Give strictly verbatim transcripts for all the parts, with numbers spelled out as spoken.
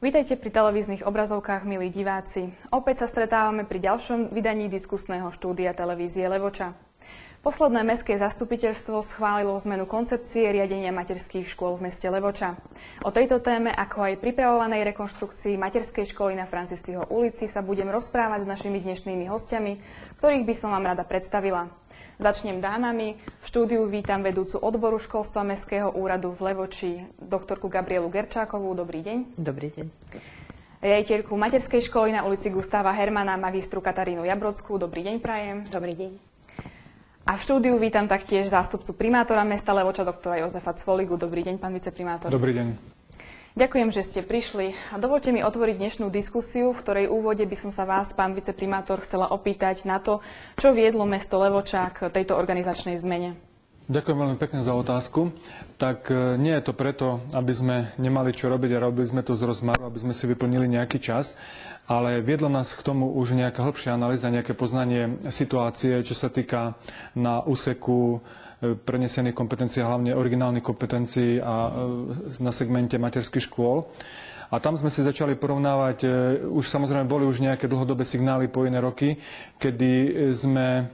Vítajte pri televíznych obrazovkách, milí diváci. Opäť sa stretávame pri ďalšom vydaní diskusného štúdia televízie Levoča. Posledné mestské zastupiteľstvo schválilo zmenu koncepcie riadenia materských škôl v meste Levoča. O tejto téme, ako aj pripravovanej rekonštrukcii materskej školy na Francistiho ulici sa budem rozprávať s našimi dnešnými hostiami, ktorých by som vám rada predstavila. Začnem dámami. V štúdiu vítam vedúcu odboru školstva Mestského úradu v Levoči, doktorku Gabrielu Gerčákovú. Dobrý deň. Dobrý deň. Riaditeľku materskej školy na ulici Gustáva Hermana, magistru Katarínu Jabrockú. Dobrý deň, prajem. Dobrý deň. A v štúdiu vítam taktiež zástupcu primátora mesta Levoča, doktora Jozefa Cvoligu. Dobrý deň, pán viceprimátor. Dobrý deň. Ďakujem, že ste prišli. A dovolte mi otvoriť dnešnú diskusiu, v ktorej úvode by som sa vás, pán viceprimátor, chcela opýtať na to, čo viedlo mesto Levoča k tejto organizačnej zmene. Ďakujem veľmi pekne za otázku. Tak nie je to preto, aby sme nemali čo robiť a robili sme to z rozmaru, aby sme si vyplnili nejaký čas, ale viedlo nás k tomu už nejaká hĺbšia analýza, nejaké poznanie situácie, čo sa týka na úseku prenesených kompetencií, hlavne originálnych kompetencií a na segmente materských škôl. A tam sme si začali porovnávať, už samozrejme boli už nejaké dlhodobé signály po iné roky, kedy sme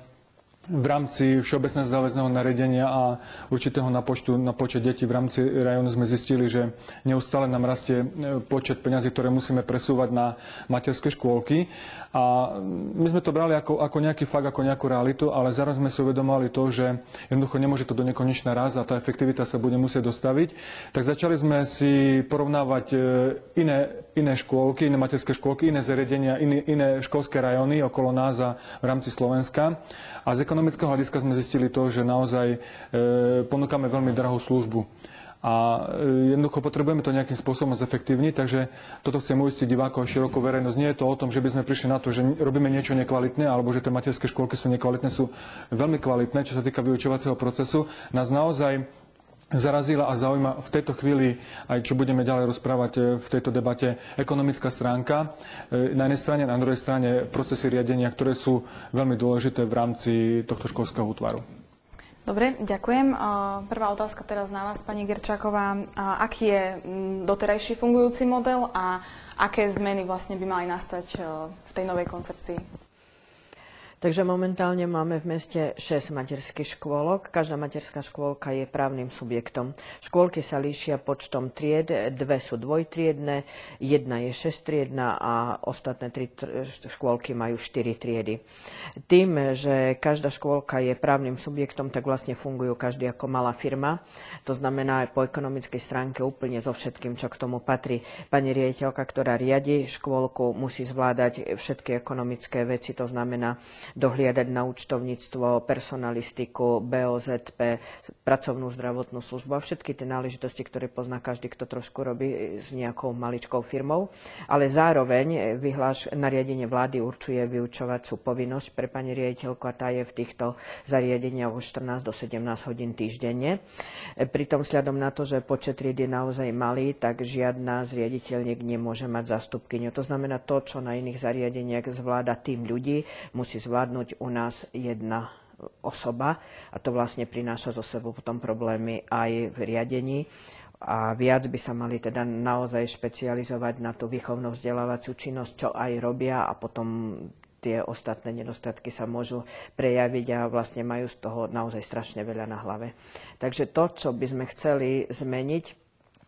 v rámci všeobecného záväzného nariadenia a určitého na, počtu, na počet detí v rámci rajónu sme zistili, že neustále nám rastie počet peňazí, ktoré musíme presúvať na materské škôlky. A my sme to brali ako, ako nejaký fakt, ako nejakú realitu, ale zároveň sme si uvedomovali to, že jednoducho nemôže to do nekonečna raz a tá efektivita sa bude musieť dostaviť. Tak začali sme si porovnávať iné, iné škôlky, iné materské škôlky, iné zariadenia, iné, iné školské rajóny okolo nás a v rámci Slovenska. A z ekonomického hľadiska sme zistili to, že naozaj e, ponúkame veľmi drahú službu. A jednoducho potrebujeme to nejakým spôsobom zefektívniť, takže toto chcem uistiť divákov a širokú verejnosť. Nie je to o tom, že by sme prišli na to, že robíme niečo nekvalitné, alebo že tie materské škôlky sú nekvalitné, sú veľmi kvalitné, čo sa týka vyučovacieho procesu. Nás naozaj zarazila a zaujíma v tejto chvíli, aj čo budeme ďalej rozprávať v tejto debate, ekonomická stránka. Na jednej strane, na druhej strane procesy riadenia, ktoré sú veľmi dôležité v rámci tohto školského útvaru. Dobre, ďakujem. Prvá otázka teraz na vás, pani Gerčáková. Aký je doterajší fungujúci model a aké zmeny vlastne by mali nastať v tej novej koncepcii? Takže momentálne máme v meste šesť materských škôlok. Každá materská škôlka je právnym subjektom. Škôlky sa líšia počtom tried, dve sú dvojtriedne, jedna je šesťtriedna a ostatné tri škôlky majú štyri triedy. Tým, že každá škôlka je právnym subjektom, tak vlastne fungujú každý ako malá firma. To znamená aj po ekonomickej stránke úplne so všetkým, čo k tomu patrí. Pani riaditeľka, ktorá riadi škôlku, musí zvládať všetky ekonomické veci, to znamená dohliadať na účtovníctvo, personalistiku, bé ó zet pé, pracovnú zdravotnú službu a všetky tie náležitosti, ktoré pozná každý, kto trošku robí s nejakou maličkou firmou. Ale zároveň vyhláš, nariadenie vlády určuje vyučovacú povinnosť pre pani riaditeľku a tá je v týchto zariadeniach od štrnásť do sedemnásť hodín týždenne. Pritom vzhľadom na to, že počet tried je naozaj malý, tak žiadna z riaditeľniek nemôže mať zástupkyňu. To znamená to, čo na iných zariadeniach zvláda tým ľudí, musí zvládať u nás jedna osoba a to vlastne prináša zo sebou potom problémy aj v riadení a viac by sa mali teda naozaj špecializovať na tú výchovnú vzdelávaciu činnosť, čo aj robia a potom tie ostatné nedostatky sa môžu prejaviť a vlastne majú z toho naozaj strašne veľa na hlave. Takže to, čo by sme chceli zmeniť,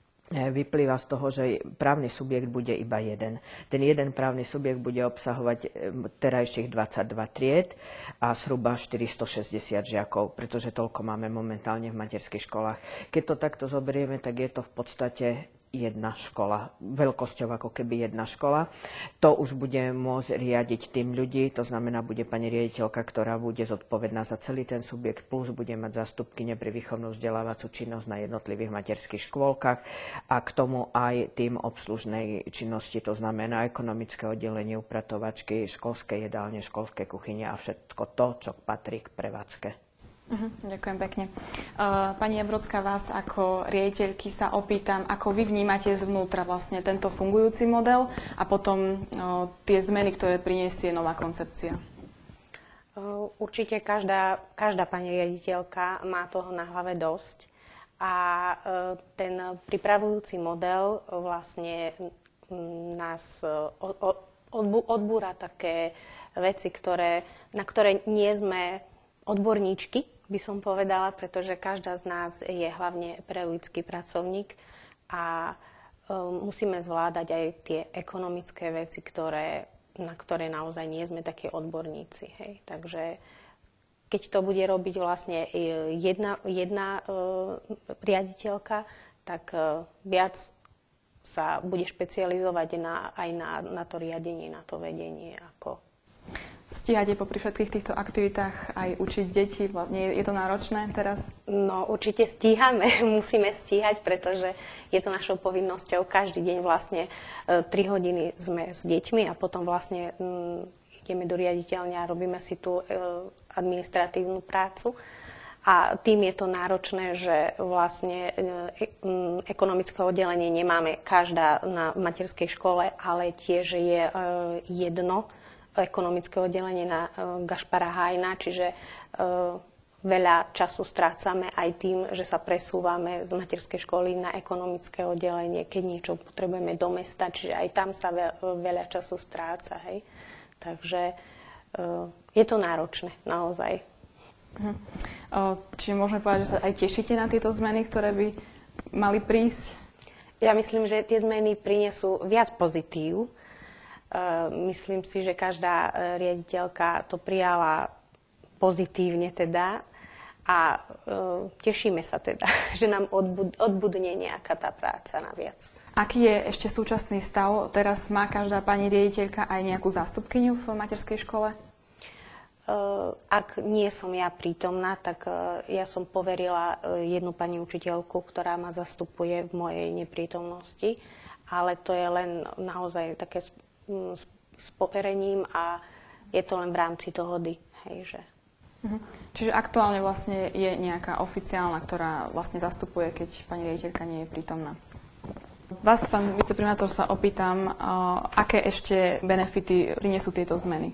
vyplýva z toho, že právny subjekt bude iba jeden. Ten jeden právny subjekt bude obsahovať terajších dvadsaťdva tried a zhruba štyristošesťdesiat žiakov, pretože toľko máme momentálne v materských školách. Keď to takto zoberieme, tak je to v podstate jedna škola, veľkosťou ako keby jedna škola. To už bude môcť riadiť tým ľudí, to znamená, bude pani riaditeľka, ktorá bude zodpovedná za celý ten subjekt, plus bude mať zástupkyne pre výchovnú vzdelávaciu činnosť na jednotlivých materských škôlkach a k tomu aj tým obslužnej činnosti, to znamená ekonomické oddelenie, upratovačky, školské jedálne, školské kuchyne a všetko to, čo patrí k prevádzke. Uh-huh, ďakujem pekne. Uh, pani Jabrocká, vás ako riaditeľky sa opýtam, ako vy vnímate zvnútra vlastne tento fungujúci model a potom uh, tie zmeny, ktoré priniesie nová koncepcia. Uh, určite každá, každá pani riaditeľka má toho na hlave dosť a uh, ten pripravujúci model vlastne nás odbúra také veci, ktoré, na ktoré nie sme odborníčky, by som povedala, pretože každá z nás je hlavne pedagogický pracovník a um, musíme zvládať aj tie ekonomické veci, ktoré, na ktoré naozaj nie sme takí odborníci. Hej. Takže keď to bude robiť vlastne jedna, jedna uh, riaditeľka, tak uh, viac sa bude špecializovať na, aj na, na to riadenie, na to vedenie. Ako... Stíhate popri všetkých týchto aktivitách aj učiť deti? Nie, je to náročné teraz? No určite stíhame, musíme stíhať, pretože je to našou povinnosťou. Každý deň vlastne uh, tri hodiny sme s deťmi a potom vlastne um, ideme do riaditeľne a robíme si tú e, administratívnu prácu. A tým je to náročné, že vlastne e, e, ekonomické oddelenie nemáme každá na materskej škole, ale tiež je e, jedno ekonomické oddelenie na e, Gašpara Hajna, čiže e, veľa času strácame aj tým, že sa presúvame z materskej školy na ekonomické oddelenie, keď niečo potrebujeme do mesta, čiže aj tam sa veľa času stráca, hej. Takže uh, je to náročné, naozaj. Uh-huh. Uh, čiže môžeme povedať, že sa aj tešíte na tieto zmeny, ktoré by mali prísť? Ja myslím, že tie zmeny prinesú viac pozitív. Uh, myslím si, že každá uh, riaditeľka to prijala pozitívne teda a uh, tešíme sa teda, že nám odbud- odbudne nejaká tá práca naviac. Aký je ešte súčasný stav? Teraz má každá pani riaditeľka aj nejakú zástupkyňu v materskej škole? Ak nie som ja prítomná, tak ja som poverila jednu pani učiteľku, ktorá ma zastupuje v mojej neprítomnosti, ale to je len naozaj také s, s poverením a je to len v rámci dohody. Hej, že... Mhm. Čiže aktuálne vlastne je nejaká oficiálna, ktorá vlastne zastupuje, keď pani riaditeľka nie je prítomná. Vás, pán viceprimátor, sa opýtam, aké ešte benefity prinesú tieto zmeny?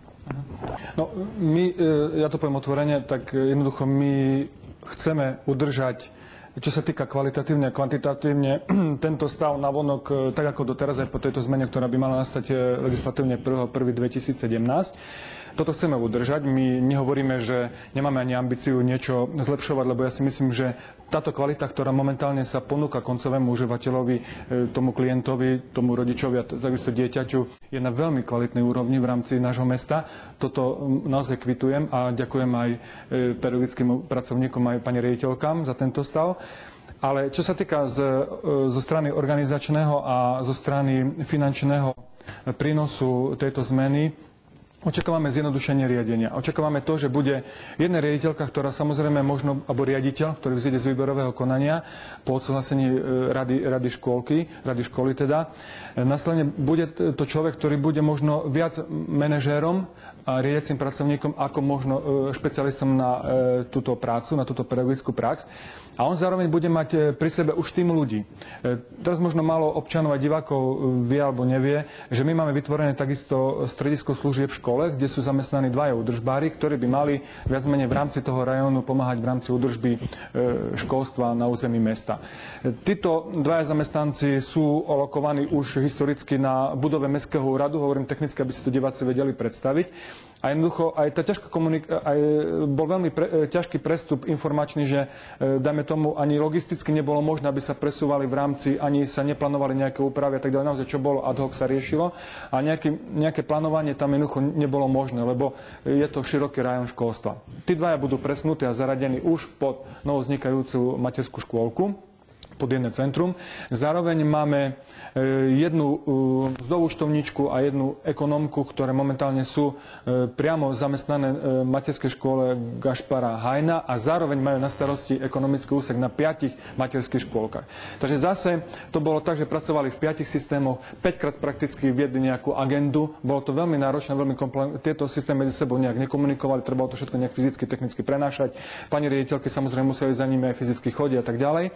No, my, ja to poviem otvorene, tak jednoducho my chceme udržať, čo sa týka kvalitatívne a kvantitatívne, tento stav navonok, tak ako doteraz aj po tejto zmene, ktorá by mala nastať legislatívne prvého prvého dvetisícsedemnásť. Toto chceme udržať. My nehovoríme, že nemáme ani ambíciu niečo zlepšovať, lebo ja si myslím, že táto kvalita, ktorá momentálne sa ponúka koncovému užívateľovi, tomu klientovi, tomu rodičovi a takisto dieťaťu, je na veľmi kvalitnej úrovni v rámci nášho mesta. Toto naozaj kvitujem a ďakujem aj pedagogickým pracovníkom, aj pani riaditeľkám za tento stav. Ale čo sa týka z, zo strany organizačného a zo strany finančného prínosu tejto zmeny, očakávame zjednodušenie riadenia. Očakávame to, že bude jedna riaditeľka, ktorá samozrejme možno, alebo riaditeľ, ktorý vzíde z výberového konania po odsúhlasení rady, rady škôlky, rady školy teda. Následne bude to človek, ktorý bude možno viac manažérom a riadiacim pracovníkom ako možno špecialistom na túto prácu, na túto pedagogickú prax. A on zároveň bude mať pri sebe už tým ľudí. Teraz možno málo občanov a divákov vie alebo nevie, že my máme vytvorené takisto stredisko služieb v škole, kde sú zamestnaní dvaja údržbári, ktorí by mali viac menej v rámci toho rajónu pomáhať v rámci údržby školstva na území mesta. Títo dvaja zamestnanci sú alokovaní už historicky na budove Mestského úradu, hovorím technicky, aby si to diváci vedeli predstaviť. A jednoducho aj tá ťažká komunika- aj bol veľmi pre- ťažký prestup informačný, že e, dajme tomu ani logisticky nebolo možné, aby sa presúvali v rámci, ani sa neplánovali nejaké úpravy a tak ďalej. Naozaj, čo bolo ad hoc sa riešilo. A nejaký, nejaké plánovanie tam jednoducho nebolo možné, lebo je to široký rajón školstva. Tí dvaja budú presnutí a zaradení už pod novovznikajúcu materskú škôlku, pod jedné centrum. Zároveň máme jednu mzdovú účtovníčku a jednu ekonómku, ktoré momentálne sú priamo zamestnané v materskej škole Gašpara Hajna a zároveň majú na starosti ekonomický úsek na piatich materských škôlkach. Takže zase to bolo tak, že pracovali v piatich systémoch, päťkrát prakticky viedli nejakú agendu. Bolo to veľmi náročné, veľmi komplikované. Tieto systémy medzi sebou nejak nekomunikovali, trebalo to všetko nejak fyzicky, technicky prenášať. Pani riaditeľky samozrejme museli za nimi aj fyzicky chodiť a tak ďalej.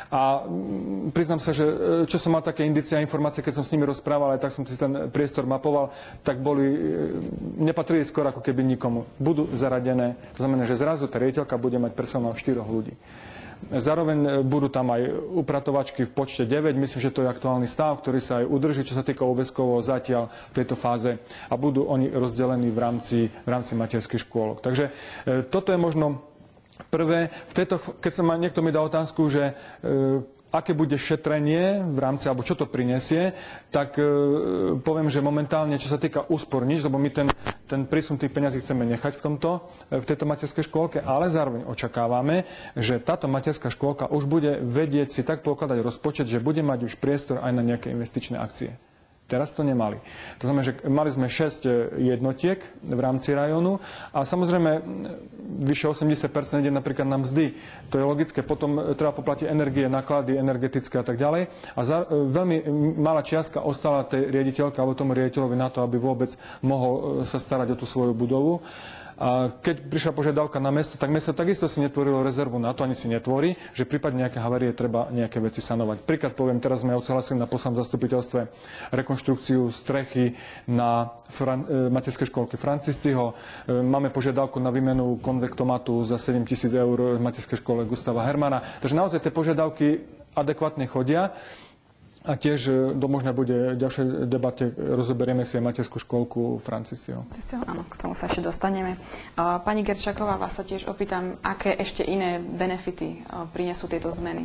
A priznám sa, že čo som mal také indície a informácie, keď som s nimi rozprával, aj tak som si ten priestor mapoval, tak boli, nepatrili skoro ako keby nikomu. Budú zaradené, to znamená, že zrazu tá riaditeľka bude mať personál štyroch ľudí. Zároveň budú tam aj upratovačky v počte deväť. Myslím, že to je aktuálny stav, ktorý sa aj udrží, čo sa týka úväzkovo zatiaľ v tejto fáze. A budú oni rozdelení v rámci, v rámci materských škôlok. Takže e, toto je možno prvé. V tejto, keď sa ma, niekto mi dá otázku, že e, aké bude šetrenie v rámci, alebo čo to prinesie, tak e, poviem, že momentálne, čo sa týka úspor nič, lebo my ten, ten prísun tých peňazí chceme nechať v, tomto, v tejto materskej škôlke, ale zároveň očakávame, že táto materská škôlka už bude vedieť si tak pokladať rozpočet, že bude mať už priestor aj na nejaké investičné akcie. Teraz to nemali. To znamená, že mali sme šesť jednotiek v rámci rajónu a samozrejme vyše osemdesiat percent ide napríklad na mzdy. To je logické. Potom treba poplatiť energie, náklady energetické a tak ďalej. A za, veľmi malá čiastka ostala tej riaditeľke alebo tomu riaditeľovi na to, aby vôbec mohol sa starať o tú svoju budovu. A keď prišla požiadavka na mesto, tak mesto takisto si netvorilo rezervu na to, ani si netvorí, že prípadne nejaké havárie treba nejaké veci sanovať. Príklad poviem, teraz sme odsúhlasili na poslednom zastupiteľstve rekonštrukciu strechy na Fran- e, materskej škôlke Francisciho. E, máme požiadavku na výmenu konvektomatu za sedem tisíc eur v materskej škole Gustava Hermana. Takže naozaj tie požiadavky adekvátne chodia. A tiež do možná bude v ďalšej debate rozoberieme si aj materskú škôlku Francisciho. Áno, k tomu sa ešte dostaneme. Pani Gerčáková, vás sa tiež opýtam, aké ešte iné benefity prinesú tieto zmeny?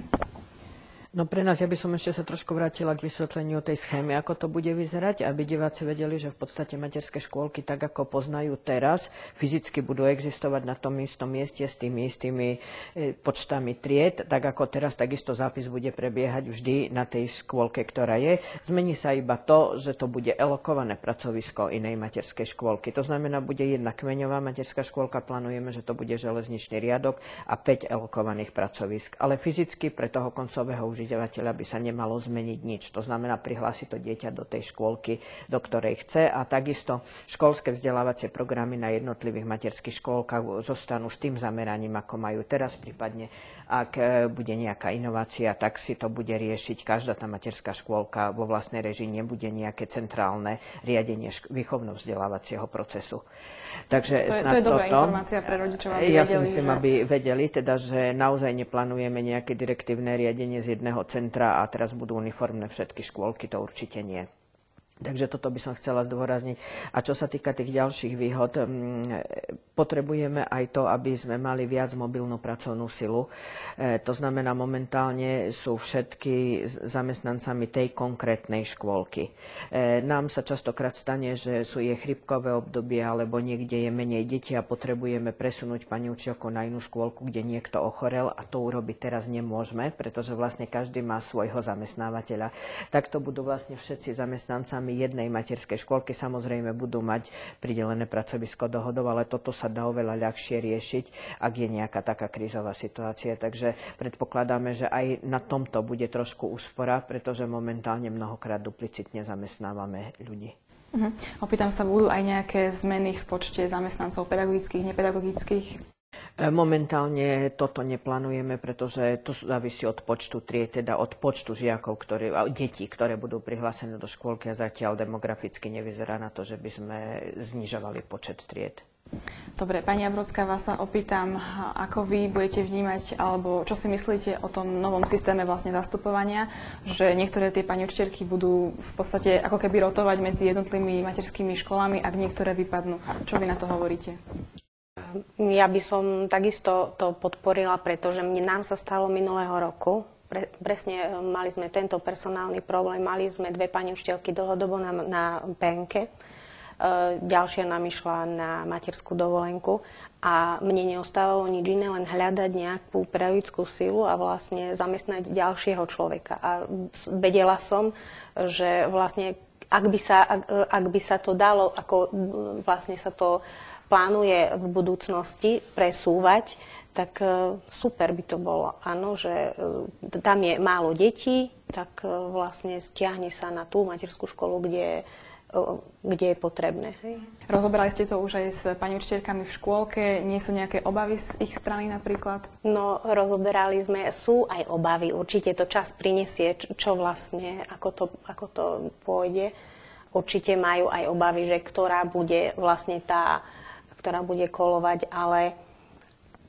No pre nás, ja by som ešte sa trošku vrátila k vysvetleniu tej schémy, ako to bude vyzerať, aby diváci vedeli, že v podstate materské škôlky, tak ako poznajú teraz, fyzicky budú existovať na tom istom mieste s tými istými počtami tried, tak ako teraz, takisto zápis bude prebiehať vždy na tej škôlke, ktorá je. Zmení sa iba to, že to bude elokované pracovisko inej materskej škôlky. To znamená, bude jedna kmeňová materská škôlka, plánujeme, že to bude železničný riadok a päť elokovaných pracovisk. Ale fyzicky pre toho koncového už užívateľa by sa nemalo zmeniť nič. To znamená prihlásiť to dieťa do tej škôlky, do ktorej chce a takisto školské vzdelávacie programy na jednotlivých materských škôlkach zostanú s tým zameraním, ako majú teraz, prípadne ak bude nejaká inovácia, tak si to bude riešiť každá tá materská škôlka vo vlastnej režii, nebude nejaké centrálne riadenie výchovno-vzdelávacieho procesu. Takže to je, snad to je dobrá toto, informácia pre rodičov, aby ja vedeli, si myslím, že... aby vedeli, teda, že naozaj neplánujeme nejaké direktívne riadenie z jedného centra a teraz budú uniformné všetky škôlky, to určite nie. Takže toto by som chcela zdôrazniť. A čo sa týka tých ďalších výhod, potrebujeme aj to, aby sme mali viac mobilnú pracovnú silu. E, to znamená, momentálne sú všetky zamestnancami tej konkrétnej škôlky. E, nám sa častokrát stane, že sú je chrípkové obdobie alebo niekde je menej detí a potrebujeme presunúť pani učiteľku na inú škôlku, kde niekto ochorel a to urobiť teraz nemôžeme, pretože vlastne každý má svojho zamestnávateľa. Takto budú vlastne všetci zamestnancami jednej materskej škôlky, samozrejme budú mať pridelené pracovisko dohodov, ale toto sa dá oveľa ľahšie riešiť, ak je nejaká taká krízová situácia. Takže predpokladáme, že aj na tomto bude trošku úspora, pretože momentálne mnohokrát duplicitne zamestnávame ľudí. Uh-huh. Opýtam sa, budú aj nejaké zmeny v počte zamestnancov pedagogických, nepedagogických? Momentálne toto neplánujeme, pretože to závisí od počtu tried, teda od počtu žiakov, ktoré, detí, ktoré budú prihlásené do škôlky a zatiaľ demograficky nevyzerá na to, že by sme znižovali počet tried. Dobre, pani Jabrodská, vás sa opýtam, ako vy budete vnímať, alebo čo si myslíte o tom novom systéme vlastne zastupovania, že niektoré tie pani učiteľky budú v podstate ako keby rotovať medzi jednotlivými materskými školami, ak niektoré vypadnú. Čo vy na to hovoríte? Ja by som takisto to podporila, pretože mne, nám sa stalo minulého roku, pre, presne mali sme tento personálny problém, mali sme dve pani učiteľky dlhodobo na, na penke, e, ďalšia nám išla na materskú dovolenku a mne neostávalo nič iné, len hľadať nejakú pedagogickú silu a vlastne zamestnať ďalšieho človeka. A vedela som, že vlastne ak by sa, ak, ak by sa to dalo, ako vlastne sa to plánuje v budúcnosti presúvať, tak super by to bolo. Áno, že tam je málo detí, tak vlastne stiahne sa na tú materskú školu, kde, kde je potrebné. Hej. Rozoberali ste to už aj s pani učiteľkami v škôlke? Nie sú nejaké obavy z ich strany napríklad? No, rozoberali sme, sú aj obavy. Určite to čas prinesie, čo vlastne, ako to, ako to pôjde. Určite majú aj obavy, že ktorá bude vlastne tá ktorá bude kolovať, ale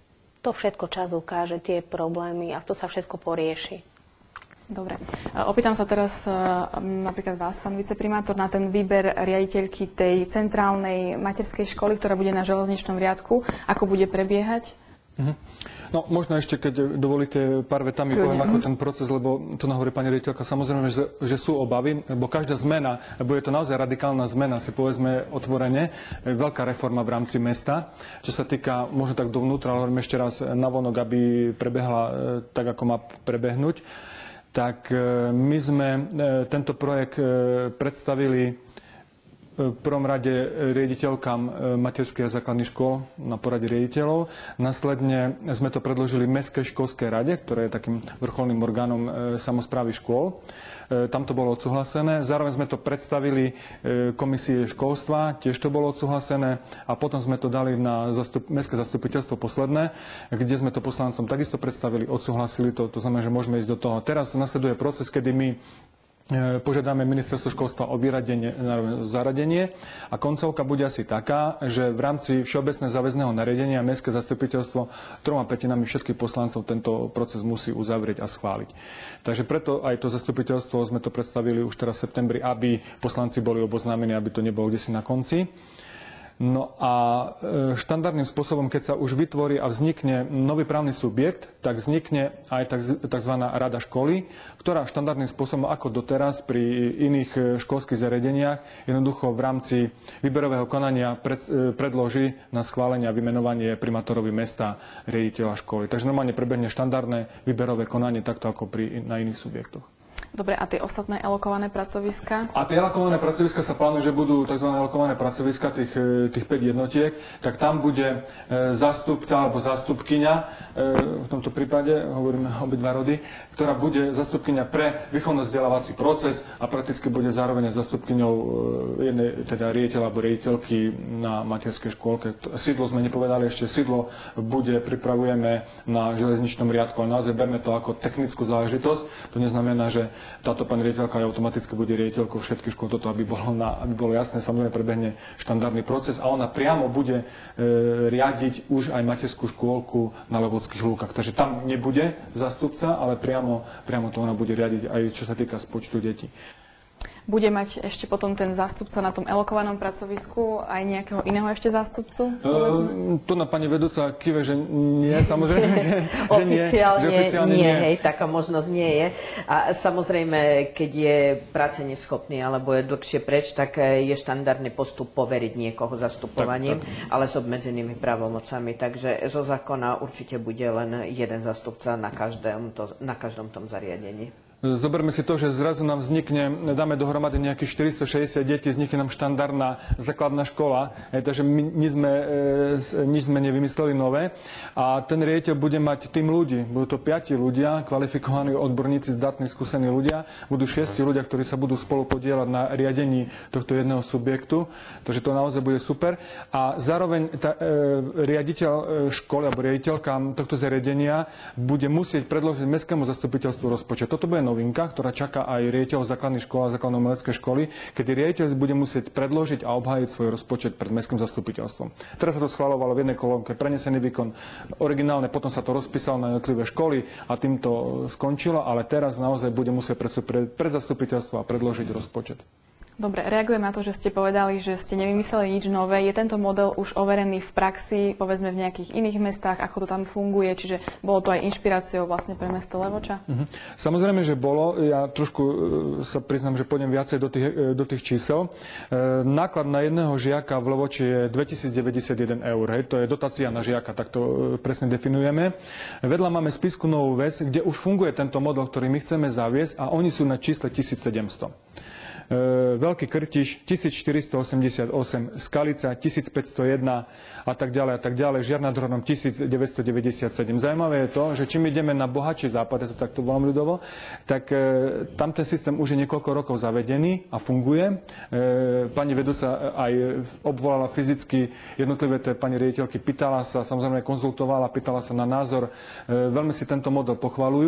To všetko čas ukáže, tie problémy a to sa všetko porieši. Dobre. Opýtam sa teraz napríklad vás, pán viceprimátor, na ten výber riaditeľky tej centrálnej materskej školy, ktorá bude na železničnom riadku. Ako bude prebiehať? Mhm. No, možno ešte, keď dovolíte, pár vetami poviem, ako ten proces, lebo to nahovorí pani riaditeľka, samozrejme, že, že sú obavy, lebo každá zmena, lebo je to naozaj radikálna zmena, si povedzme otvorene, veľká reforma v rámci mesta. Čo sa týka, možno tak dovnútra, ale hovorím ešte raz, navonok, aby prebehla tak, ako má prebehnúť, tak my sme tento projekt predstavili v prvom rade riaditeľkám materských a základných škôl na porade riaditeľov. Následne sme to predložili Mestskej školskej rade, ktorá je takým vrcholným orgánom samosprávy škôl. Tam to bolo odsúhlasené. Zároveň sme to predstavili komisii školstva, tiež to bolo odsúhlasené. A potom sme to dali na zastup, Mestské zastupiteľstvo posledné, kde sme to poslancom takisto predstavili, odsúhlasili to. To znamená, že môžeme ísť do toho. Teraz nasleduje proces, kedy my požiadame ministerstvo školstva o vyradenie, zaradenie a koncovka bude asi taká, že v rámci všeobecného záväzného nariadenia mestské zastupiteľstvo troma pätinami všetkých poslancov tento proces musí uzavrieť a schváliť. Takže preto aj to zastupiteľstvo sme to predstavili už teraz v septembri, aby poslanci boli oboznámení, aby to nebolo kdesi na konci. No a štandardným spôsobom, keď sa už vytvorí a vznikne nový právny subjekt, tak vznikne aj tzv. Rada školy, ktorá štandardným spôsobom ako doteraz pri iných školských zariadeniach jednoducho v rámci výberového konania pred, predloží na schválenie a vymenovanie primátorovi mesta riaditeľa školy. Takže normálne prebehne štandardné výberové konanie takto ako pri, na iných subjektoch. Dobre, a tie ostatné alokované pracoviská? A tie alokované pracoviská sa plánujú, že budú tzv. Alokované pracoviská, tých, tých päť jednotiek, tak tam bude zástupca alebo zástupkyňa, v tomto prípade hovoríme obidva rody, ktorá bude zástupkyňa pre výchovno-vzdelávací proces a prakticky bude zároveň zástupkyňou jednej, teda riaditeľa alebo riaditeľky na materskej škôlke. Sídlo sme nepovedali ešte, sídlo bude, pripravujeme na železničnom riadku, ale naozaj berme to ako technickú záležitosť. To neznamená, že táto pani riaditeľka automaticky bude riaditeľkou všetkých škôl, toto aby bolo, na, aby bolo jasné, samozrejme prebehne štandardný proces a ona priamo bude e, riadiť už aj materskú škôlku na Levockých lúkach. Takže tam nebude zástupca, ale priamo, priamo to ona bude riadiť aj čo sa týka spočtu detí. Bude mať ešte potom ten zástupca na tom elokovanom pracovisku aj nejakého iného ešte zástupcu? Uh, tu na pani vedúca kýve, že nie, samozrejme, že, že nie. Oficiálne, že oficiálne nie, nie. Hej, taká možnosť nie je. A samozrejme, keď je práce neschopný alebo je dlhšie preč, tak je štandardný postup poveriť niekoho zastupovaním, tak, tak. ale s obmedzenými právomocami. Takže zo zákona určite bude len jeden zástupca na každom, to, na každom tom zariadení. Zoberme si to, že zrazu nám vznikne, dáme dohromady nejakých štyristošesťdesiat detí, vznikne nám štandardná základná škola, e, takže my nič sme, e, nič sme nevymysleli nové. A ten riaditeľ bude mať tým ľudí. Budú to piati ľudia, kvalifikovaní odborníci, zdatní, skúsení ľudia. Budú šiesti ľudia, ktorí sa budú spolu podieľať na riadení tohto jedného subjektu. Takže to naozaj bude super. A zároveň tá, e, riaditeľ školy alebo riaditeľka tohto zariadenia bude musieť predložiť mestskému zastupiteľstvu rozpočet. Toto bude novinka, ktorá čaká aj riaditeľov základných škôl a základno-umeleckej školy, kedy riaditeľ bude musieť predložiť a obhájiť svoj rozpočet pred mestským zastupiteľstvom. Teraz sa to schvaľovalo v jednej kolónke, prenesený výkon originálne, potom sa to rozpísalo na jednotlivé školy a tým to skončilo, ale teraz naozaj bude musieť pred, pred zastupiteľstvo a predložiť rozpočet. Dobre, reagujem na to, že ste povedali, že ste nevymysleli nič nové. Je tento model už overený v praxi, povedzme v nejakých iných mestách, ako to tam funguje, čiže bolo to aj inšpiráciou vlastne pre mesto Levoča? Mhm. Samozrejme, že bolo. Ja trošku sa priznám, že pôjdem viacej do tých, do tých čísel. Náklad na jedného žiaka v Levoči je dvetisícdeväťdesiatjeden eur. Hej. To je dotácia na žiaka, tak to presne definujeme. Vedľa máme Spisku Novú Ves, kde už funguje tento model, ktorý my chceme zaviesť a oni sú na čísle tisícsedemsto. E, Veľký Krtiš tisícštyristoosemdesiatosem, Skalica tisícpäťstojedna a tak ďalej a tak ďalej, Žiar nad Hronom tisícdeväťstodeväťdesiatsedem. Zaujímavé je to, že čím ideme na bohatší západ, ja to takto volám ľudovo, tak e, tam ten systém už je niekoľko rokov zavedený a funguje. E, pani vedúca aj obvolala fyzicky jednotlivé tie pani riaditeľky, pýtala sa, samozrejme konzultovala, pýtala sa na názor. E, veľmi si tento model pochvaľujú.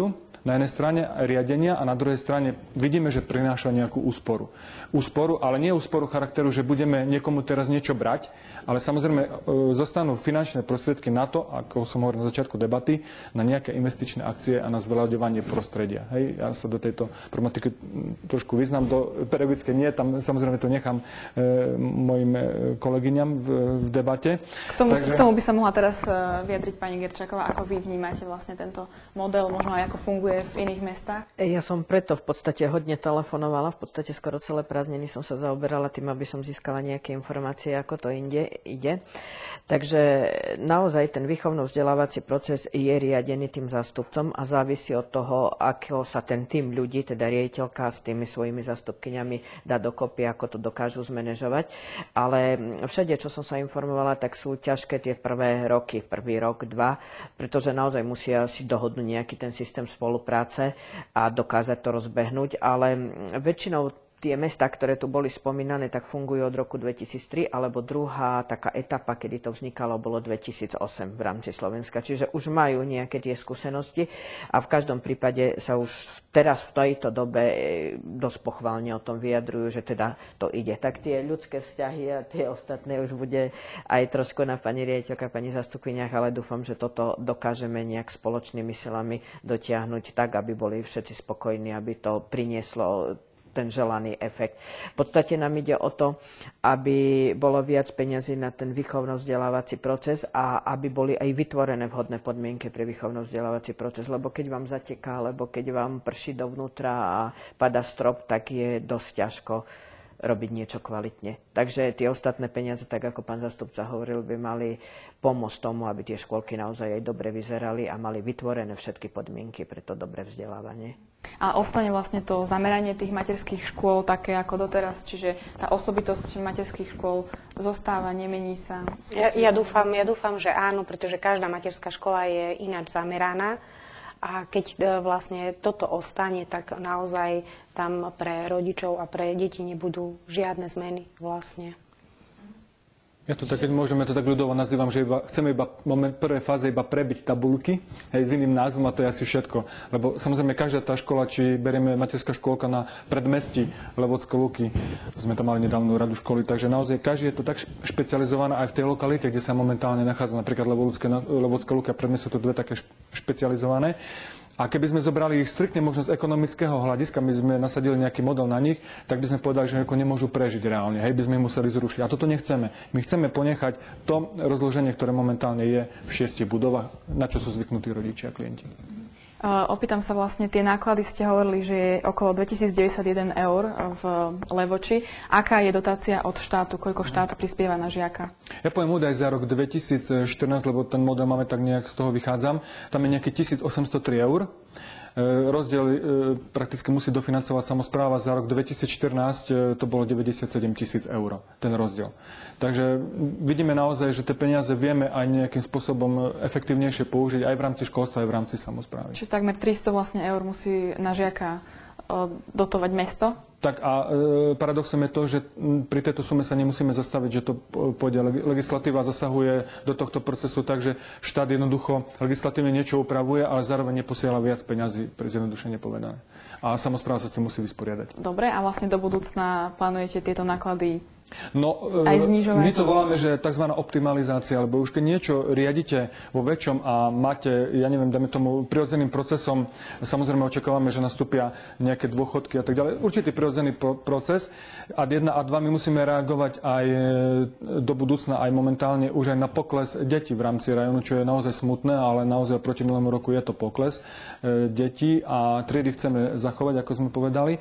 na jednej strane riadenia a na druhej strane vidíme, že prináša nejakú úsporu. Úsporu, ale nie úsporu charakteru, že budeme niekomu teraz niečo brať, ale samozrejme zostanú finančné prostriedky na to, ako som hovoril na začiatku debaty, na nejaké investičné akcie a na zveľaďovanie prostredia. Hej, ja sa do tejto problematiky trošku vyznám, do pedagogické nie, tam samozrejme to nechám e, mojim kolegyňam v, v debate. K tomu, Takže... k tomu by sa mohla teraz vyjadriť pani Gerčáková, ako vy vnímate vlastne tento model, možno aj ako funguje v iných mestách? Ja som preto v podstate hodne telefonovala, v podstate skoro celé prázdniny som sa zaoberala tým, aby som získala nejaké informácie, ako to inde ide. Takže naozaj ten výchovno-vzdelávací proces je riadený tým zástupcom a závisí od toho, ako sa ten tým ľudí, teda riaditeľka s tými svojimi zástupkyňami dá dokopy, ako to dokážu zmanéžovať. Ale všade, čo som sa informovala, tak sú ťažké tie prvé roky, prvý rok, dva, pretože naozaj musia si dohodnúť nejaký ten systém spolupráce a dokázať to rozbehnúť, ale väčšinou tie mestá, ktoré tu boli spomínané, tak fungujú od roku dvetisíctri, alebo druhá taká etapa, kedy to vznikalo, bolo dvetisícosem v rámci Slovenska. Čiže už majú nejaké tie skúsenosti a v každom prípade sa už teraz v tejto dobe dosť pochválne o tom vyjadrujú, že teda to ide. Tak tie ľudské vzťahy a tie ostatné už bude aj trošku na pani riaditeľka, pani zastupkyniach, ale dúfam, že toto dokážeme nejak spoločnými silami dotiahnuť tak, aby boli všetci spokojní, aby to prinieslo ten želaný efekt. V podstate nám ide o to, aby bolo viac peňazí na ten výchovno-vzdelávací proces a aby boli aj vytvorené vhodné podmienky pre výchovno-vzdelávací proces, lebo keď vám zateká, alebo keď vám prší dovnútra a pada strop, tak je dosť ťažko robiť niečo kvalitne. Takže tie ostatné peniaze, tak ako pán zastupca hovoril, by mali pomôcť tomu, aby tie škôlky naozaj aj dobre vyzerali a mali vytvorené všetky podmienky pre to dobré vzdelávanie. A ostane vlastne to zameranie tých materských škôl také ako doteraz, čiže tá osobitosť materských škôl zostáva, nemení sa? Ja, ja, dúfam, ja dúfam, že áno, pretože každá materská škola je ináč zameraná. A keď vlastne toto ostane, tak naozaj tam pre rodičov a pre deti nebudú žiadne zmeny vlastne. Ja to tak, keď môžeme to tak ľudovo nazývam, že iba, chceme iba v prvej fáze iba prebiť tabulky, hej, s iným názvom a to je asi všetko. Lebo samozrejme každá tá škola, či berieme materská škôlka na predmestí Levocké Luky, sme tam mali nedávnu radu školy, takže naozaj každý je to tak špecializované aj v tej lokalite, kde sa momentálne nachádza napríklad Levocké Luky a predmest sú to dve také špecializované. A keby sme zobrali ich striktne možno z ekonomického hľadiska, my sme nasadili nejaký model na nich, tak by sme povedali, že nemôžu prežiť reálne, hej, by sme ich museli zrušiť. A toto nechceme. My chceme ponechať to rozloženie, ktoré momentálne je v šiestich budovách, na čo sú zvyknutí rodičia a klienti. Uh, opýtam sa vlastne, tie náklady ste hovorili, že je okolo dvetisícdeväťdesiatjeden eur v Levoči. Aká je dotácia od štátu? Koľko štát prispieva na žiaka? Ja poviem údaj za rok dvetisícštrnásť, lebo ten model máme tak nejak z toho vychádzam. Tam je nejaký tisícosemstotri eur. Rozdiel e, prakticky musí dofinancovať samospráva. Za rok dvetisícštrnásť e, to bolo deväťdesiatsedem tisíc eur, ten rozdiel. Takže vidíme naozaj, že tie peniaze vieme aj nejakým spôsobom efektívnejšie použiť aj v rámci školstva, aj v rámci samosprávy. Čiže takmer tristo vlastne eur musí na žiaka dotovať mesto? Tak a e, paradoxom je to, že pri tejto sume sa nemusíme zastaviť, že to pôjde. Legislatíva zasahuje do tohto procesu tak, že štát jednoducho legislatívne niečo upravuje, ale zároveň neposiela viac peňazí, pre zjednodušene povedané. A samospráva sa s tým musí vysporiadať. Dobre, a vlastne do budúcna plánujete tieto náklady No, aj znižovať? My to voláme, že tzv. Optimalizácia, lebo už keď niečo riadite vo väčšom a máte, ja neviem, dáme tomu prirodzeným procesom, samozrejme očakávame, že nastúpia nejaké dôchodky a tak ďalej, určitý prirodzený pro- proces. A jedna a dva my musíme reagovať aj do budúcna, aj momentálne už aj na pokles detí v rámci rajónu, čo je naozaj smutné, ale naozaj proti milému roku je to pokles e, detí a triedy chceme zachovať, ako sme povedali.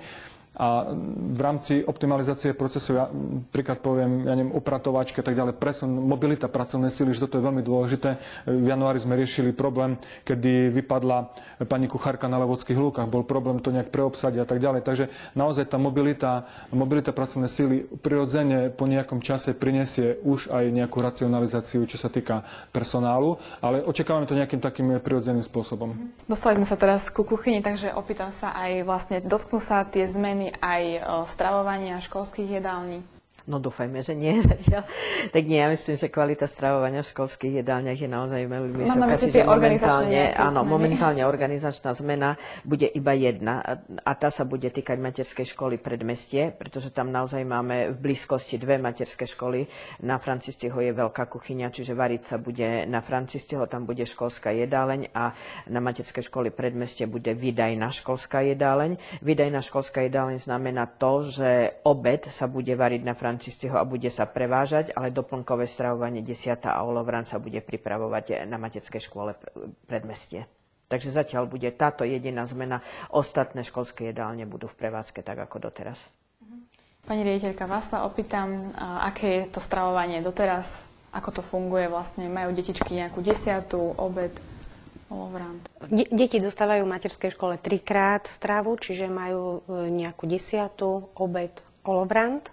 A v rámci optimalizácie procesu, ja príklad poviem, ja neviem, upratovačky a tak ďalej, presun, mobilita pracovnej síly, že toto je veľmi dôležité. V januári sme riešili problém, kedy vypadla pani kuchárka na Levockých Lúkach, bol problém to nejak preobsadiť a tak ďalej. Takže naozaj tá mobilita, mobilita pracovnej síly prirodzene po nejakom čase prinesie už aj nejakú racionalizáciu, čo sa týka personálu, ale očakávame to nejakým takým prirodzeným spôsobom. Dostali sme sa teraz ku kuchyni, takže opýtam sa aj vlastne, dotknú sa tie zmeny aj stravovania školských jedální? No dúfajme, že nie zatiaľ. Tak nie, ja myslím, že kvalita stravovania v školských jedálniach je naozaj veľmi vysoká. Čiže momentálne, áno, momentálne organizačná zmena bude iba jedna a tá sa bude týkať materskej školy Predmestie, pretože tam naozaj máme v blízkosti dve materské školy. Na Francistiho je veľká kuchyňa, čiže variť sa bude na Francistiho, tam bude školská jedáleň a na materskej školy Predmestie bude výdajná školská jedáleň. Výdajná školská jedáleň znamená to, že obed sa bude variť na Francistiho a bude sa prevážať, ale doplnkové stravovanie desiata a olovran sa bude pripravovať na materskej škole Predmestie. Takže zatiaľ bude táto jediná zmena. Ostatné školské jedálne budú v prevádzke tak ako doteraz. Pani riaditeľka, vás sa opýtam, aké je to stravovanie doteraz, ako to funguje vlastne. Majú detičky nejakú desiatu, obed, olovrant? De- deti dostávajú v materskej škole trikrát stravu, čiže majú nejakú desiatu, obed, olovrant.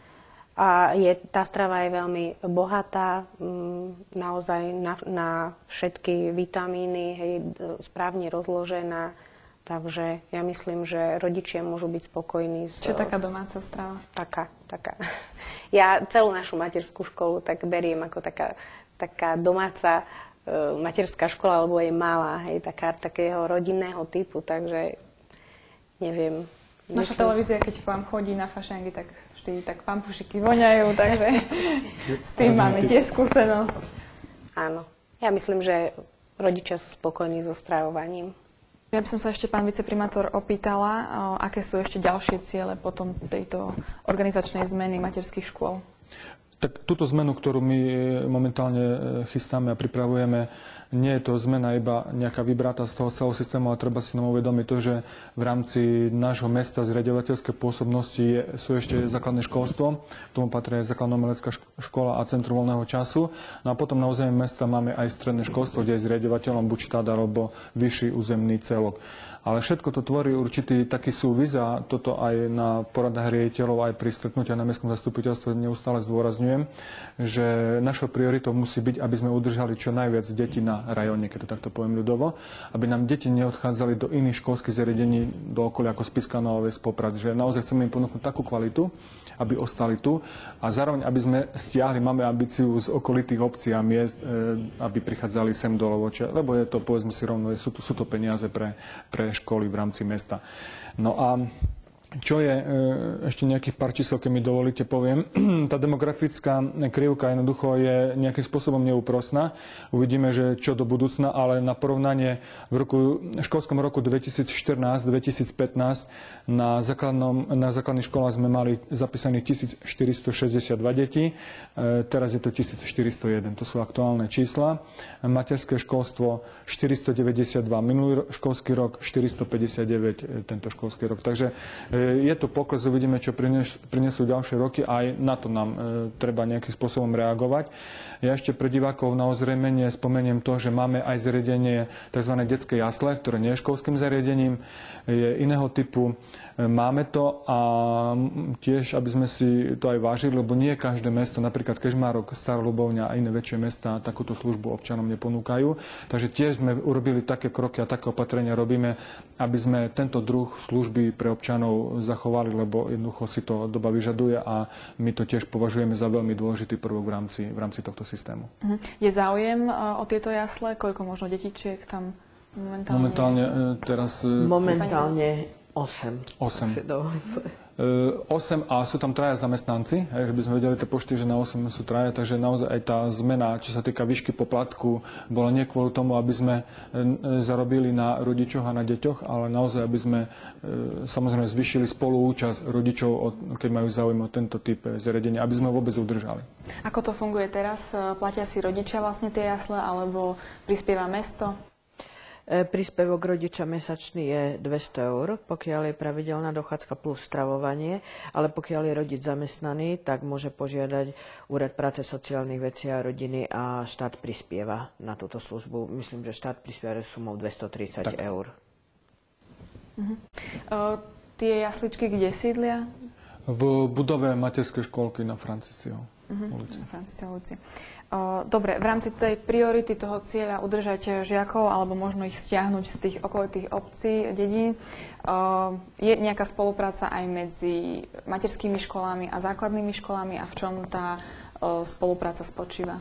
A je, tá strava je veľmi bohatá, m, naozaj na, na všetky vitamíny, hej, správne rozložená. Takže ja myslím, že rodičia môžu byť spokojní. S, Čo je taká domáca strava? Taká, taká. Ja celú našu materskú školu tak beriem ako taká, taká domáca e, materská škola, lebo je malá, hej, taká, takého rodinného typu, takže neviem. Naša myslím... televízia, keď k vám chodí na fašengy, tak vždy tak pampušiky voňajú, takže s tým máme tiež skúsenosť. Áno. Ja myslím, že rodičia sú spokojní so stravovaním. Ja by som sa ešte, pán viceprimátor, opýtala, aké sú ešte ďalšie ciele potom tejto organizačnej zmeny materských škôl. Tak túto zmenu, ktorú my momentálne chystáme a pripravujeme, nie je to zmena iba nejaká vybratá z toho celého systému, ale treba si nám uvedomiť to, že v rámci nášho mesta zriaďovateľskej pôsobnosti je, sú ešte základné školstvo, k tomu patrí aj základná umelecká škola a centrum voľného času. No a potom na území mesta máme aj stredné školstvo, kde je zriaďovateľom buď štát alebo vyšší územný celok. Ale všetko to tvorí určitý taký súvis a toto aj na poradách riaditeľov, aj pri stretnutiach na mestskom zastupiteľstve neustále zdôrazňujem, že našou prioritou musí byť, aby sme udržali čo najviac detí na rajóne, keď to takto poviem ľudovo, aby nám deti neodchádzali do iných školských zariadení do okolia ako Spišská Nová Ves, Poprad, že naozaj chceme im ponúknuť takú kvalitu, aby ostali tu a zároveň, aby sme stiahli, máme ambíciu z okolitých obcí a miest, aby prichádzali sem do Levoče, lebo je to, povedzme si rovno, sú to, sú to peniaze pre, pre školy v rámci mesta. No a čo je, ešte nejakých pár čísel, keď mi dovolíte, poviem. Tá demografická krivka jednoducho je nejakým spôsobom neúprosná. Uvidíme, že čo do budúcna, ale na porovnanie v roku, školskom roku dvetisícštrnásť dvetisícpätnásť na, základnom, na základných školách sme mali zapísaných tisícštyristošesťdesiatdva detí, teraz je to tisícštyristojeden, to sú aktuálne čísla. Materské školstvo štyristodeväťdesiatdva minulý školský rok, štyristopäťdesiatdeväť tento školský rok. Takže je to pokles, uvidíme, čo prinesú ďalšie roky a aj na to nám e, treba nejakým spôsobom reagovať. Ja ešte pre divákov na ozrejmenie spomeniem to, že máme aj zariadenie tzv. Detské jasle, ktoré nie je školským zariadením, je iného typu. Máme to a tiež, aby sme si to aj vážili, lebo nie každé mesto, napríklad Kežmarok, Stará Ľubovňa a iné väčšie mestá takúto službu občanom neponúkajú. Takže tiež sme urobili také kroky a také opatrenia robíme, aby sme tento druh služby pre občanov zachovali, lebo jednoducho si to doba vyžaduje a my to tiež považujeme za veľmi dôležitý prvok v rámci, v rámci tohto systému. Je záujem o tieto jasle? Koľko možno detičiek tam momentálne? Momentálne teraz... Momentálne osem. osem. osem a sú tam traja zamestnanci, že by sme vedeli tie počty, že na osem sú traja, takže naozaj aj tá zmena, čo sa týka výšky poplatku, bola nie kvôli tomu, aby sme zarobili na rodičoch a na deťoch, ale naozaj, aby sme samozrejme zvýšili spoluúčasť rodičov, keď majú záujem o tento typ zariadenia, aby sme vôbec udržali. Ako to funguje teraz? Platia si rodičia vlastne tie jasle, alebo prispieva mesto? Príspevok rodiča mesačný je dvesto eur, pokiaľ je pravidelná dochádzka plus stravovanie, ale pokiaľ je rodič zamestnaný, tak môže požiadať Úrad práce, sociálnych vecí a rodiny a štát prispieva na túto službu. Myslím, že štát prispieva sumou dvestotridsať eur. Uh-huh. Uh, tie jasličky kde sídlia? V budove materskej škôlky na Francisciho ulici. Na Francisciho ulici. Dobre, v rámci tej priority toho cieľa udržať žiakov alebo možno ich stiahnuť z tých okolitých obcí, dedín, je nejaká spolupráca aj medzi materskými školami a základnými školami a v čom tá spolupráca spočíva?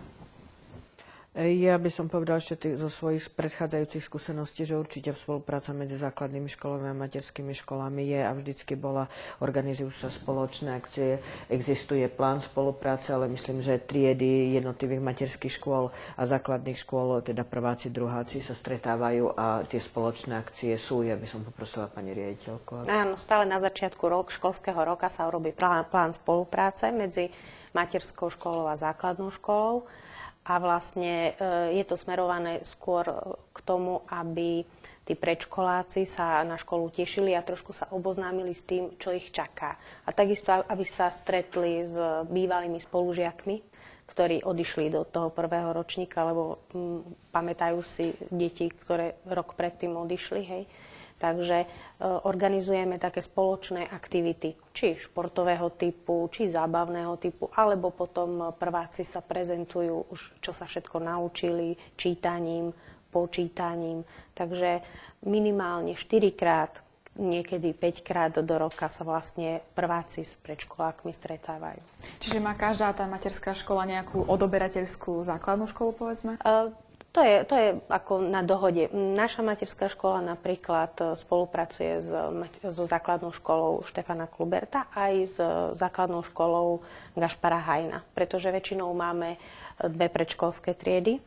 Ja by som povedal ešte zo svojich predchádzajúcich skúseností, že určite v spolupráca medzi základnými školami a materskými školami je a vždycky bola, organizujú sa spoločné akcie, existuje plán spolupráce, ale myslím, že triedy jednotlivých materských škôl a základných škôl, teda prváci, druháci sa stretávajú a tie spoločné akcie sú. Ja by som poprosila pani riaditeľku. Áno, stále na začiatku rok, školského roka sa urobí plán, plán spolupráce medzi materskou školou a základnou školou. A vlastne je to smerované skôr k tomu, aby tí predškoláci sa na školu tešili a trošku sa oboznámili s tým, čo ich čaká. A takisto, aby sa stretli s bývalými spolužiakmi, ktorí odišli do toho prvého ročníka, lebo hm, pamätajú si deti, ktoré rok predtým odišli, hej. Takže e, organizujeme také spoločné aktivity, či športového typu, či zábavného typu, alebo potom prváci sa prezentujú už, čo sa všetko naučili, čítaním, počítaním. Takže minimálne štyrikrát, niekedy päťkrát do roka sa vlastne prváci s predškolákmi stretávajú. Čiže má každá tá materská škola nejakú odoberateľskú základnú školu, povedzme? E, To je, to je ako na dohode. Naša materská škola napríklad spolupracuje s, so základnou školou Štefana Kluberta aj s základnou školou Gašpara Hajna, pretože väčšinou máme dve predškolské triedy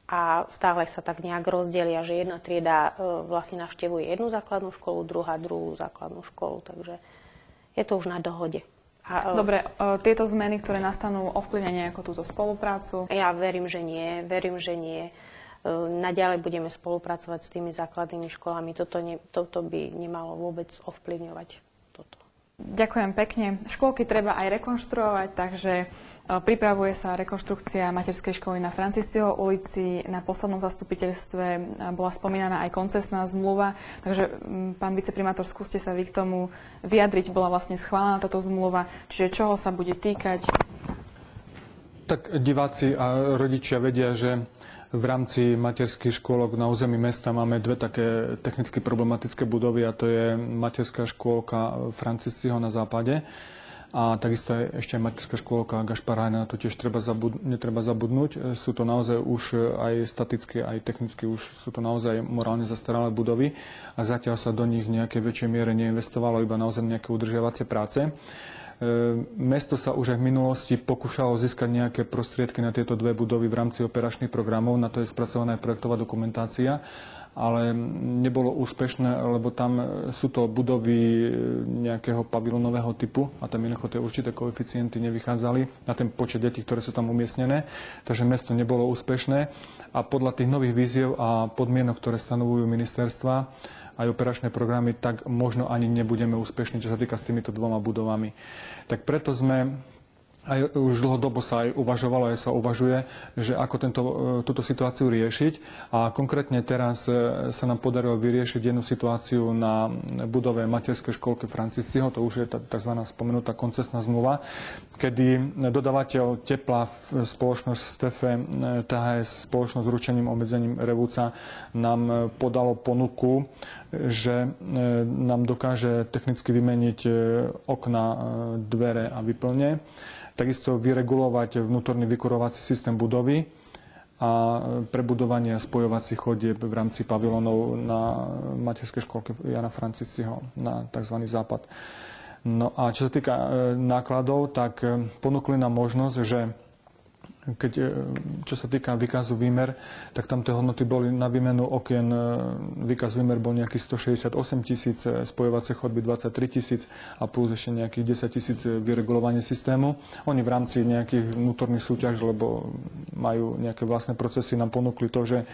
a stále sa tak nejak rozdelia, že jedna trieda vlastne navštevuje jednu základnú školu, druhá druhú základnú školu, takže je to už na dohode. A, Dobre, tieto zmeny, ktoré nastanú, ovplyvnia nejako túto spoluprácu? Ja verím, že nie. Verím, že nie. Naďalej budeme spolupracovať s tými základnými školami. Toto, ne, toto by nemalo vôbec ovplyvňovať toto. Ďakujem pekne. Škôlky treba aj rekonštruovať, takže pripravuje sa rekonštrukcia materskej školy na Francisciho ulici. Na poslednom zastupiteľstve bola spomínaná aj koncesná zmluva. Takže, pán viceprimátor, skúste sa vy k tomu vyjadriť. Bola vlastne schválená táto zmluva. Čiže čoho sa bude týkať? Tak diváci a rodičia vedia, že v rámci materských škôlok na území mesta máme dve také technicky problematické budovy a to je materská škôlka Francisciho na západe a takisto je ešte aj materská škôlka Gašpara Hajna, na to tiež treba zabud- netreba zabudnúť. Sú to naozaj už aj staticky, aj technicky už sú to naozaj morálne zastaralé budovy a zatiaľ sa do nich v nejakej väčšej miere neinvestovalo, iba naozaj nejaké udržiavacie práce. Mesto sa už aj v minulosti pokúšalo získať nejaké prostriedky na tieto dve budovy v rámci operačných programov, na to je spracovaná aj projektová dokumentácia, ale nebolo úspešné, lebo tam sú to budovy nejakého pavilónového typu a tam jednoducho tie určité koeficienty nevychádzali na ten počet detí, ktoré sú tam umiestnené, takže mesto nebolo úspešné a podľa tých nových víziev a podmienok, ktoré stanovujú ministerstva, aj operačné programy, tak možno ani nebudeme úspešní, čo sa týka s týmito dvoma budovami. Tak preto sme aj už dlhodobo sa aj uvažovalo, aj sa uvažuje, že ako tento, túto situáciu riešiť. A konkrétne teraz sa nám podarilo vyriešiť jednu situáciu na budove materskej škôlky Francisciho, to už je tzv. Spomenutá koncesná zmluva, kedy dodavateľ tepla v spoločnosť Stefe té há es, spoločnosť s ručením obmedzením Revúca, nám podalo ponuku, že nám dokáže technicky vymeniť okna, dvere a výplne, takisto vyregulovať vnútorný vykurovací systém budovy a prebudovanie spojovacích chodieb v rámci pavilónov na materskej škôlke Jana Francisciho na tzv. Západ. No a čo sa týka nákladov, tak ponúkli nám možnosť, že keď, čo sa týka výkazu výmer, tak tam tie hodnoty boli na výmenu okien, výkaz výmer bol nejakých stošesťdesiatosem tisíc, spojovacie chodby dvadsaťtri tisíc a plus ešte nejakých desať tisíc vyregulovanie systému. Oni v rámci nejakých vnútorných súťaží, lebo majú nejaké vlastné procesy, nám ponúkli to, že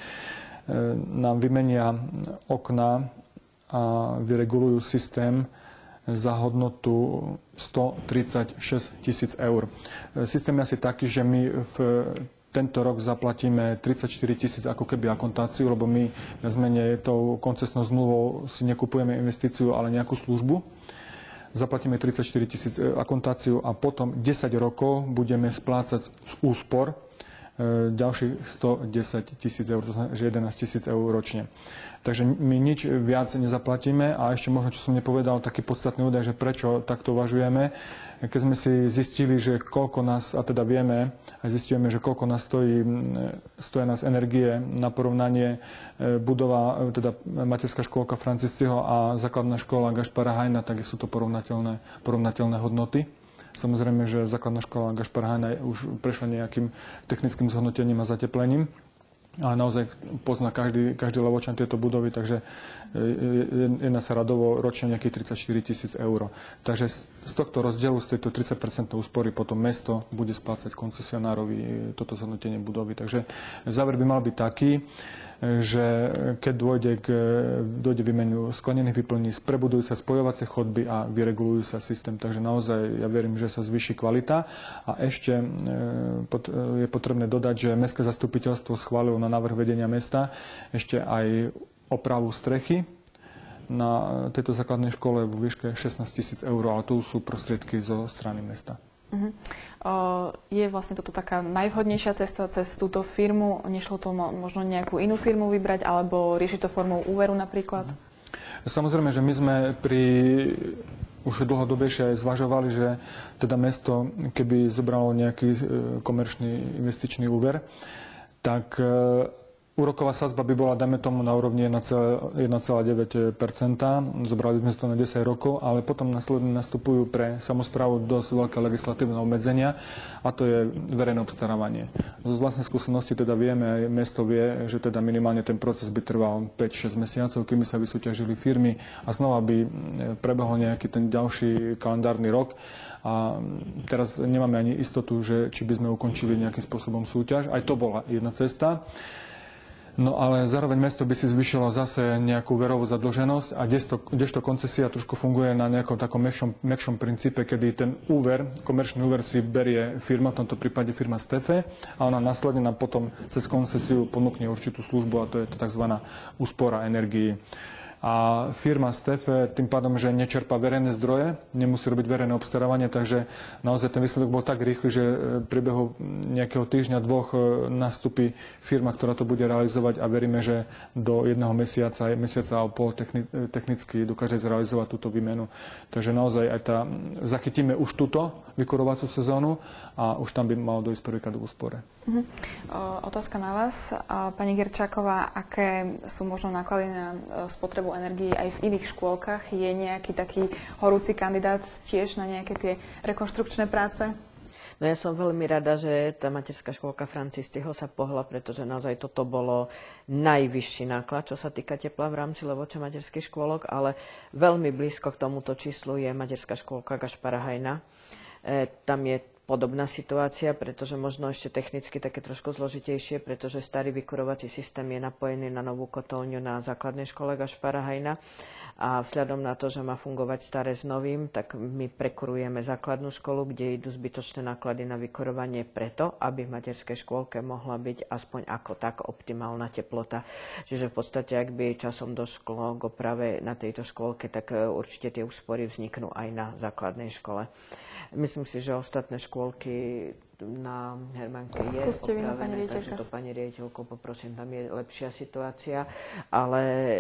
nám vymenia okna a vyregulujú systém za hodnotu stotridsaťšesť tisíc eur. Systém je asi taký, že my v tento rok zaplatíme tridsaťštyri tisíc ako keby akontáciu, lebo my na zmene tou koncesnou zmluvou si nekupujeme investíciu, ale nejakú službu. zaplatíme tridsaťštyri tisíc akontáciu a potom desať rokov budeme splácať z úspor ďalších stodesať tisíc eur, to znamená, že jedenásť tisíc eur ročne. Takže my nič viac nezaplatíme a ešte možno, čo som nepovedal, taký podstatný údaj, že prečo takto uvažujeme. Keď sme si zistili, že koľko nás, a teda vieme, a zistujeme, že koľko nás stojí, stojí nás energie na porovnanie budova, teda materská škôlka Francisciho a základná škola Gašpara Hajna, tak sú to porovnateľné, porovnateľné hodnoty. Samozrejme, že základná škola Gašpara Hajna už prešla nejakým technickým zhodnotením a zateplením. A naozaj pozná každý, každý Levočan tieto budovy, takže jedná sa radovo ročne nejakých tridsaťštyri tisíc eur. Takže z tohto rozdielu, z tejto tridsať percent úspory potom mesto bude splácať koncesionárovi toto zhodnotenie budovy. Takže záver by mal byť taký, že keď dôjde k dôjde výmenu sklenených výplníc, prebudujú sa spojovacie chodby a vyregulujú sa systém. Takže naozaj ja verím, že sa zvýši kvalita. A ešte je potrebné dodať, že Mestské zastupiteľstvo schválilo na návrh vedenia mesta ešte aj opravu strechy na tejto základnej škole vo výške šestnásť tisíc eur, ale tu sú prostriedky zo strany mesta. Uh-huh. Uh, je vlastne toto taká najvhodnejšia cesta cez túto firmu? Nešlo to mo- možno nejakú inú firmu vybrať, alebo riešiť to formou úveru napríklad? Samozrejme, že my sme pri už dlhodobejšie zvažovali, že teda mesto, keby zobralo nejaký komerčný investičný úver, tak úroková sadzba by bola, dajme tomu, na úrovni jeden celá deväť percenta. Zobrali sme to na desať rokov, ale potom následne nastupujú pre samosprávu dosť veľké legislatívne obmedzenia a to je verejné obstarávanie. Zo vlastnej skúsenosti teda vieme, aj mesto vie, že teda minimálne ten proces by trval päť šesť mesiacov, kým sa vysúťažili firmy a znova by prebehol nejaký ten ďalší kalendárny rok. A teraz nemáme ani istotu, že či by sme ukončili nejakým spôsobom súťaž. Aj to bola jedna cesta. No ale zároveň mesto by si zvýšilo zase nejakú verovú zadlženosť a kdežto, kdežto koncesia trošku funguje na nejakom takom mäkšom, mäkšom princípe, kedy ten úver, komerčný úver si berie firma, v tomto prípade firma Stefe a ona následne nám potom cez koncesiu ponúkne určitú službu a to je tzv. Úspora energií. A firma Stefe tým pádom, že nečerpá verejné zdroje, nemusí robiť verejné obstarávanie, takže naozaj ten výsledok bol tak rýchly, že v priebehu nejakého týždňa, dvoch nastupí firma, ktorá to bude realizovať a veríme, že do jedného mesiaca, mesiaca a pol technicky dokáže zrealizovať túto výmenu. Takže naozaj aj tá, zachytíme už túto vykurovacú sezónu a už tam by malo dojsť prvýkrát k úspore. Uh-huh. O, otázka na vás. Pani Gerčáková, aké sú možno náklady na spotrebu energii aj v iných škôlkach? Je nejaký taký horúci kandidát tiež na nejaké tie rekonštrukčné práce? No ja som veľmi rada, že tá materská škôlka Francisciho sa pohla, pretože naozaj toto bolo najvyšší náklad, čo sa týka tepla v rámci Levoča materských škôlok, ale veľmi blízko k tomuto číslu je materská škôlka Gašpara Hajna. E, tam je podobná situácia, pretože možno ešte technicky také trošku zložitejšie, pretože starý vykurovací systém je napojený na novú kotolňu na základnej škole Gašpara Hajna a vzhľadom na to, že má fungovať staré s novým, tak my prekurujeme základnú školu, kde idú zbytočné náklady na vykurovanie preto, aby v materskej škôlke mohla byť aspoň ako tak optimálna teplota. Čiže v podstate, ak by časom došlo k oprave na tejto škôlke, tak určite tie úspory vzniknú aj na základnej škole. Myslím si, že ostatné škôlky na Hermanke je opravené, takže to pani riaditeľko poprosím, tam je lepšia situácia, ale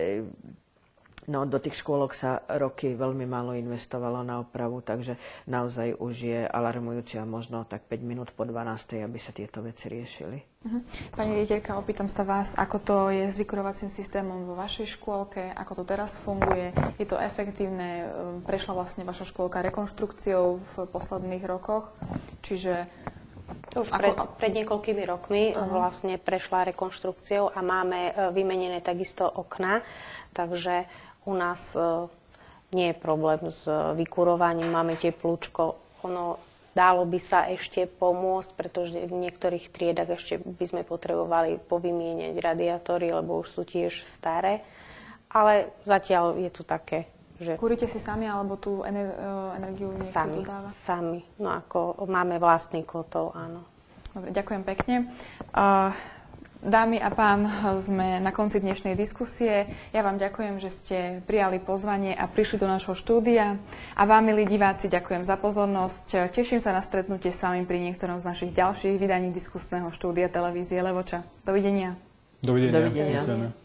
no, do tých škôlok sa roky veľmi málo investovalo na opravu, takže naozaj už je alarmujúce a možno tak päť minút po dvanástej, aby sa tieto veci riešili. Uh-huh. Pani riaditeľka, opýtam sa vás, ako to je s vykurovacím systémom vo vašej škôlke, ako to teraz funguje, je to efektívne, prešla vlastne vaša škôlka rekonštrukciou v posledných rokoch, čiže... Už pred, pred niekoľkými rokmi uh-huh. vlastne prešla rekonštrukciou a máme vymenené takisto okná, takže u nás uh, nie je problém s vykurovaním, máme teplúčko, ono dálo by sa ešte pomôcť, pretože v niektorých triedach ešte by sme potrebovali povymieňať radiátory, lebo už sú tiež staré. Ale zatiaľ je to také, že... Kúrite si sami, alebo tú ener- energiu niekto sami, dodáva? Sami. No ako máme vlastný kotol, áno. Dobre, ďakujem pekne. Uh, Dámy a pán, sme na konci dnešnej diskusie. Ja vám ďakujem, že ste prijali pozvanie a prišli do nášho štúdia. A vám, milí diváci, ďakujem za pozornosť. Teším sa na stretnutie s vami pri niektorom z našich ďalších vydaní diskusného štúdia televízie Levoča. Dovidenia. Dovidenia. Dovidenia. Ďakujeme.